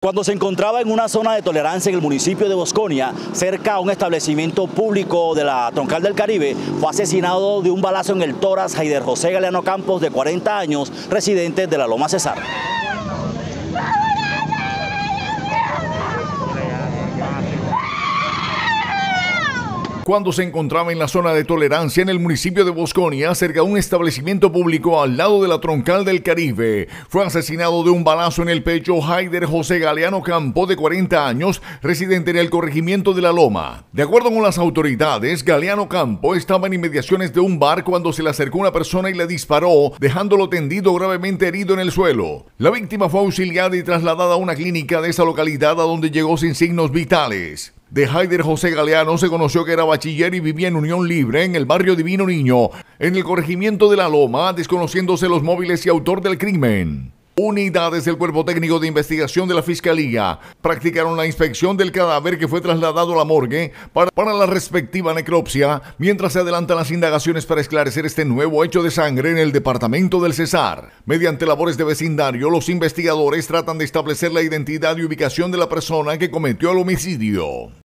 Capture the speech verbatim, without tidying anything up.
Cuando se encontraba en una zona de tolerancia en el municipio de Bosconia, cerca a un establecimiento público de la Troncal del Caribe, fue asesinado de un balazo en el tórax Heider José Galeano Campos, de cuarenta años, residente de la Loma Cesar. Cuando se encontraba en la zona de tolerancia en el municipio de Bosconia, cerca de un establecimiento público al lado de la Troncal del Caribe, fue asesinado de un balazo en el pecho Heider José Galeano Campos, de cuarenta años, residente en el corregimiento de La Loma. De acuerdo con las autoridades, Galeano Campos estaba en inmediaciones de un bar cuando se le acercó una persona y le disparó, dejándolo tendido gravemente herido en el suelo. La víctima fue auxiliada y trasladada a una clínica de esa localidad, a donde llegó sin signos vitales. De Heider José Galeano se conoció que era bachiller y vivía en Unión Libre, en el barrio Divino Niño, en el corregimiento de La Loma, desconociéndose los móviles y autor del crimen. Unidades del Cuerpo Técnico de Investigación de la Fiscalía practicaron la inspección del cadáver, que fue trasladado a la morgue para, para la respectiva necropsia, mientras se adelantan las indagaciones para esclarecer este nuevo hecho de sangre en el departamento del Cesar. Mediante labores de vecindario, los investigadores tratan de establecer la identidad y ubicación de la persona que cometió el homicidio.